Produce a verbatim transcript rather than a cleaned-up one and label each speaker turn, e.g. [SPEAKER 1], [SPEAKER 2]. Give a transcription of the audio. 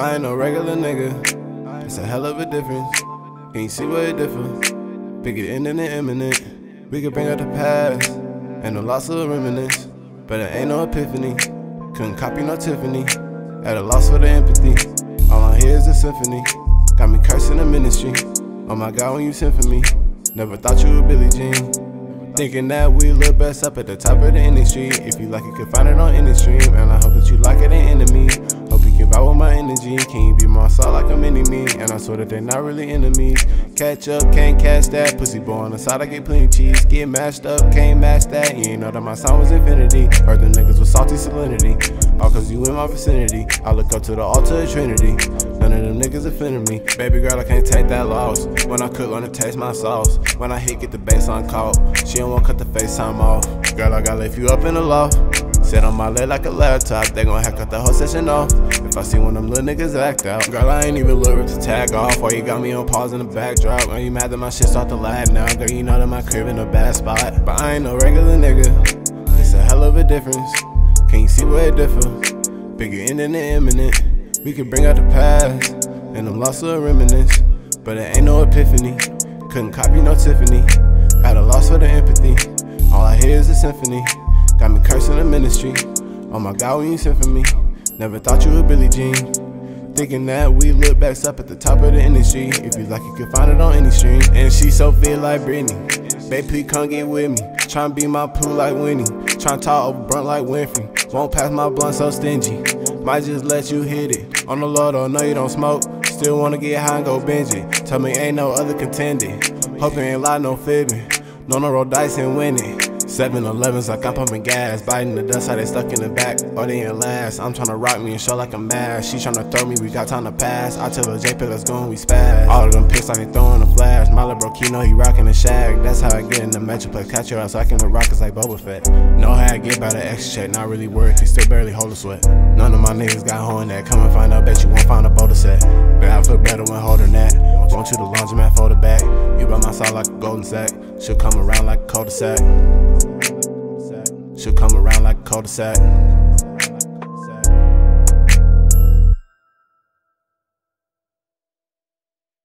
[SPEAKER 1] I ain't no regular nigga. It's a hell of a difference. Can you see where it differ? Bigger ending and imminent. We could bring out the past and the loss of a reminiscence, but it ain't no epiphany. Couldn't copy no Tiffany. At a loss for the empathy. All I hear is a symphony. Got me cursing the ministry. Oh my God, when you sent for me. Never thought you were Billie Jean. Thinking that we look best up at the top of the industry. If you like it, can find it on any stream. And I hope that you like it, ain't enemy. Hope you can vibe with my energy. Can you be my soul like a mini-me? And I swear that they're not really enemies. Catch up, can't catch that. Pussy boy on the side, I get plenty cheese. Get mashed up, can't match that. You ain't know that my sound was infinity. Heard them niggas with salty salinity. All cause you in my vicinity. I look up to the altar of Trinity. None of them niggas offended me. Baby girl, I can't take that loss. When I cook, learn to taste my sauce. When I hit, get the bass on call. She don't want cut the FaceTime off. Girl, I gotta lift you up in the loft. Sit on my leg like a laptop. They gon' hack out the whole session off. If I see one of them little niggas act out. Girl, I ain't even look to tag off. Or you got me on pause in the backdrop. Are you mad that my shit start to lag now? Girl, you know that my crib in a bad spot. But I ain't no regular nigga. It's a hell of a difference. Can you see where it differ? Bigger ending and imminent. We can bring out the past and them lost of a reminiscence, but it ain't no epiphany. Couldn't copy no Tiffany. At a loss for the empathy. All I hear is a symphony. Got me cursing the ministry. Oh my God, when you sent for me. Never thought you were Billie Jean. Thinking that we look best up at the top of the industry. If you like, you can find it on any stream. And she so fit like Britney. Babe, please come get with me. Tryna be my poo like Winnie. Tryna talk over brunt like Winfrey. Won't pass my blunt so stingy. Might just let you hit it. On the low though, know you don't smoke. Still wanna get high and go binge it. Tell me ain't no other contender. Hope you ain't lie, no fibbing. No, no roll dice and win it. seven elevens like I'm pumping gas. Biting the dust, how they stuck in the back. Or they ain't last. I'm tryna rock me and show like a mad. She tryna throw me, we got time to pass. I tell her J P, let's go and we spaz. All of them pics like they throwing a flash. My little bro Kino, he rockin' the shag. That's how I get in the Metroplex. Catch your ass like in the Rockets like Boba Fett. Know how I get by the X check, not really worried, can still barely hold a sweat. None of my niggas got hoe in that. Come and find out, bet you won't find a boulder set. But I feel better when holding that. Want you to laundromat for the back. You by my side like a golden sack. She'll come around like a cul-de-sac. She'll come around like a cul-de-sac.